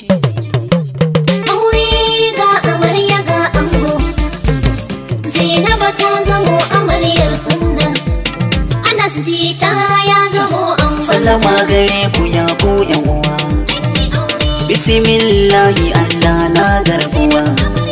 Aure ga amarya ga ango, Zainaba ta zamo amaryar sunna, Anas jita ya zamo ango. Sallama gare ku ya ku yan uwa, bismillahi Allah na garbuwa.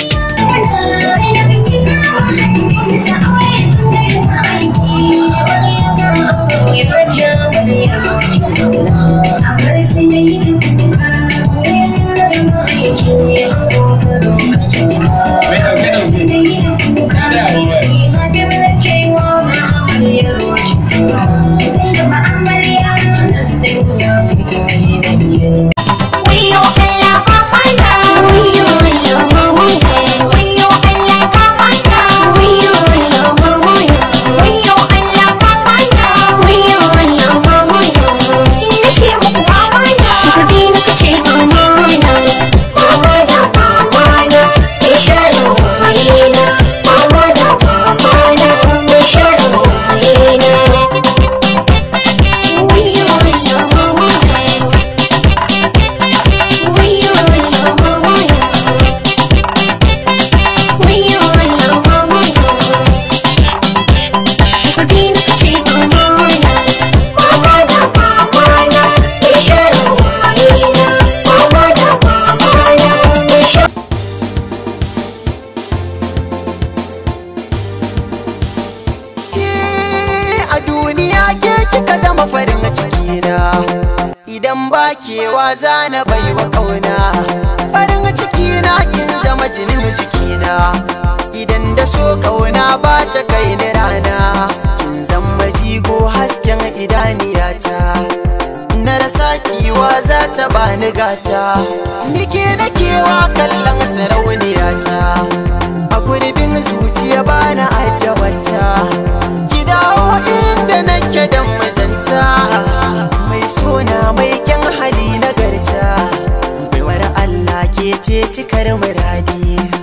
Kika zama farin cikina, idan ba kewa zana baiwa kauna. Farin cikina kin zama jinin jikina, idan da so kauna ba ta kai ni rana. Kin zama jigo hasken idaniyata, na rasa kiwa za ta bani gata. Nike na kewa kallon sarauniyata, a gurbin zuciya bana ajabata. Ki dawo inda nake dan mazanta, mai sona mai kyan hali nagarta. Baiwar Allah ke ce cikar muradi.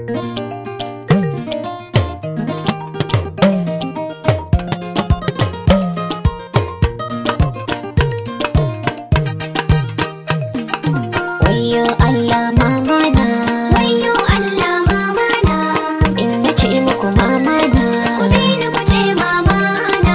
Wayyo Allah mama na, Wayyo Allah mama na, in na ce muku mama na, ku daina ku ce mama na.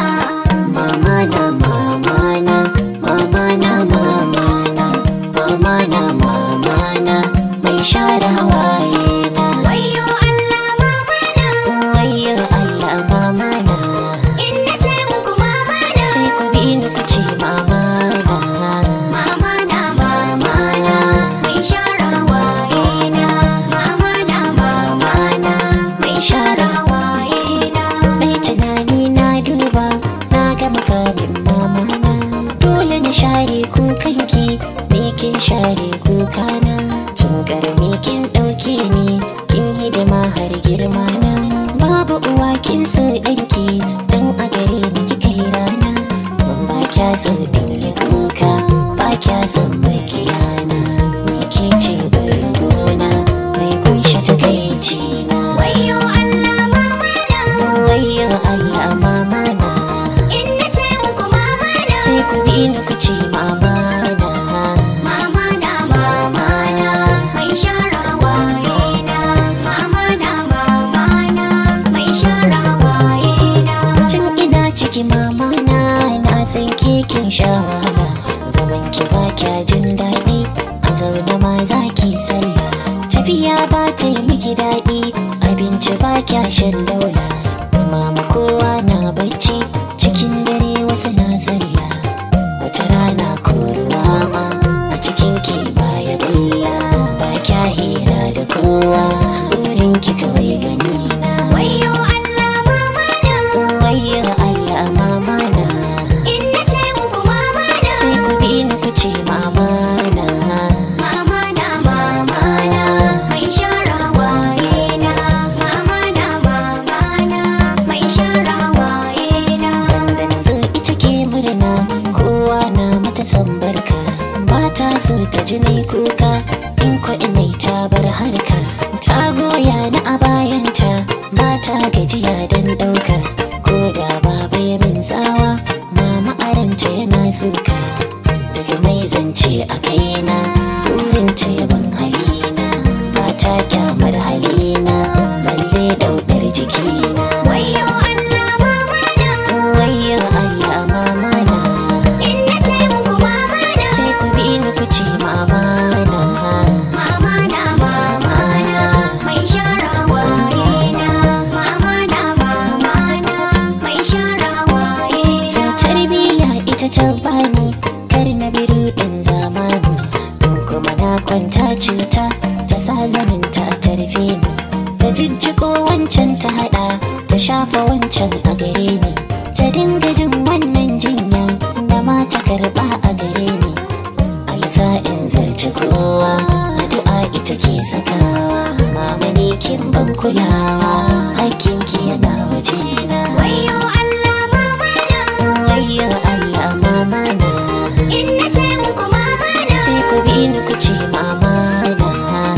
mama na mama na, mama na mama na, mama na mama na, mai share hawaye na. Wayyo Allah mama na, Wayyo Allah mama na, in na ce muku mama na. sai ku bi ni ku ce mama na. Mama na mama na, mai share hawaye na. Mama na mama na, mai share hawaye na. Mai tunani na duba na ga makamin mama na, dole na share kukanki, me kin share kukana. Tun karami kin ɗauke ni, kin hidima har girma na. Babu uwa kin so ɗanki, dan a gare ni kika yi rana. Ba kya so in yi kuka, ba kya son makiyana. Ni ke ce bargona, mai kunshe takaici na. Wayyo Allah mama na, Wayyo Allah mama na, in na ce muku mama na. sai ku bi ni ku ce mama na. Mama na mama na, mai share hawaye na. Mama na mama na, mai share hawaye na. Tun ina ciki mama na san kekin sha wahala. Zaman ki ba kya jin daɗi, a zaune ma za ki sallah. Tafiya ba ta yi miki daɗi, abinci ba kya shan daula. Mama kowa na bacci, cikin dare wasu na sallah. Wata rana ko ruwa ma a cikin ki baya bulla. Ba kya hira da kowa, burin ki kawai gani na. Wayyo Allah mama na, Wayyo Allah mama na, in na ce muku mama na. sai ku bi ni ku ce mama na. Mama na mama na, mai share hawaye na. Mama na mama na, mai share hawaye na. Da na zo ita ke murna, kowa na mata san barka. Mata so ta ji nai kuka, in ko inai ta bar harka. Ta goya ni a bayanta, ba ta gajiya don ɗauka. Ko da baba ya min tsawa, mama aranta yana suka. Daga mai zance a kaina, burinta yaban halina. Ba ta kyamar halina, balle daudar jikina. Wayyo Allah mama na, Wayyo Allah mama na, in na ce muku mama na. sai ku bi ni ku ce mama na. Mama na mama na, mai share hawaye na. Mama na mama na, mai share hawaye na. Tarbiyya ita ta bani, kar na bi ruɗin zamani. In kuma na kwanta cuta, ta sa zaninta ta rufe ni. Ta jijjiko wancan ta haɗa, ta shafa wancan a gare ni. Ta dinga jin wannan jinya, da ma ta karɓa a gare ni. Alisa in zarci kowa, addu'a ita ke sakawa. Mama ni kin ban kulawa, hakkinki yana wajena. Wayyo Allah mama na, Wayyo Allah mama na, in na ce muku mama na. sai ku bi ni ku ce mama na.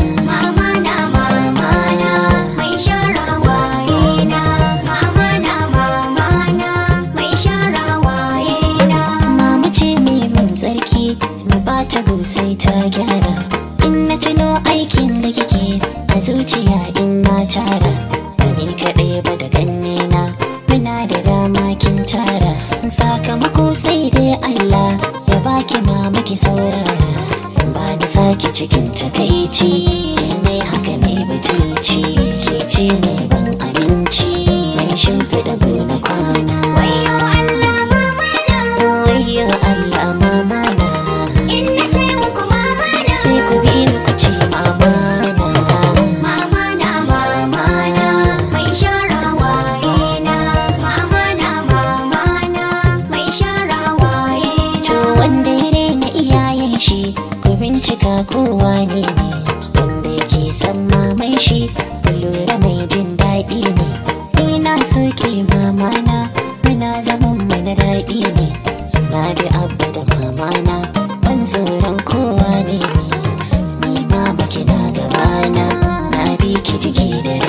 Mama na mama na, mai share hawaye na. Mama na mama na, mai share hawaye na. Mama ce mai mun tsarki, na bata sai ta gyara. In na tuno aikin da kike a zuciya in na tara. Ba ni kaɗai ba da na, muna da dama kin tara. Sakamako sai dai Allah ya baki mama ki saurara. Ba ni saki cikin takaici, ne haka ne butulci. Ke ce mai ban abinci, mai shimfiɗa na kwana. Wayyo Allah mama na, Wayyo Allah mama na, in na ce muku mama na. sai ku bi ni ku ce mama na. Mama na mama na, mai share hawaye na. Mama na mama na, mai share hawaye To na. wanda ya rena iyayen shi, ku bincika kowa ne ne. Wanda yake san maman shi, ku lura mai jin daɗi ne. Ni na soke mama na, muna zaman mana daɗi ne. Na bi abba da mama na, ban tsoron kowa ne ne. Ni mama kina gabana, na bi ki ciki da